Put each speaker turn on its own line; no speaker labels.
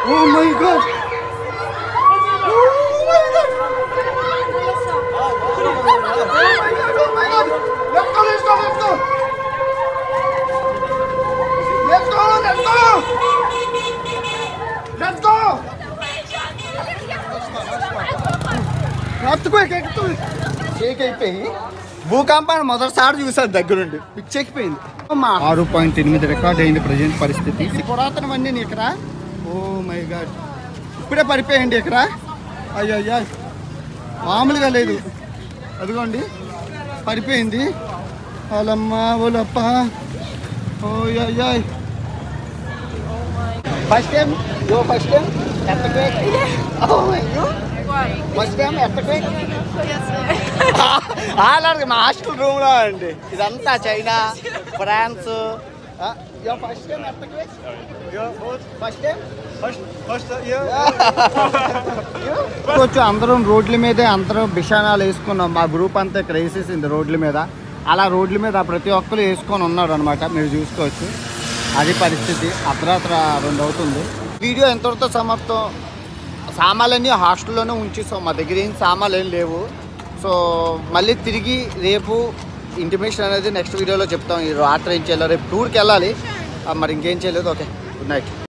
Oh my god. Sheikh అయిపోయి భూకంపాన్ని మొదటిసారి చూసాను దగ్గరుండి పిచ్చెక్కిపోయింది. 6.8 రికార్డ్ అయింది ప్రజెంట్ పరిస్థితి. పురాతనవన్నీ ఇక్కడ. ఓ మై గాడ్, ఇప్పుడే పడిపోయండి ఇక్కడ. అయ్యో మామూలుగా లేదు, అదిగోండి పడిపోయింది. వాళ్ళమ్మ వాళ్ళప్ప. ఓ అయ్యాయ్. ఫస్ట్ టైం అలాగే మా హాస్టల్ రూమ్ లో అండి. ఇదంతా చైనా, ఫ్రాన్స్. కొంచెం అందరం రోడ్ల మీదే అందరం బిషానాలు వేసుకున్నాం. మా గ్రూప్ అంతా ఇక్కడ వేసేసింది రోడ్ల మీద. అలా రోడ్ల మీద ప్రతి ఒక్కరు వేసుకొని ఉన్నారు అనమాట. మీరు చూసుకోవచ్చు. అది పరిస్థితి. అర్ధరాత్రి 2 అవుతుంది. వీడియో ఎంతవరకు సమాప్తం. సామాన్లన్నీ హాస్టల్లోనే ఉంచేసాం. మా దగ్గర ఏం సామాన్లు ఏం లేవు. సో మళ్ళీ తిరిగి రేపు ఇంటిమేషన్ అనేది నెక్స్ట్ వీడియోలో చెప్తాం. ఈ రాత్రి ఏం చేయాలి, రేపు టూర్కి వెళ్ళాలి. మరి ఇంకేం చేయలేదు. Okay, good night.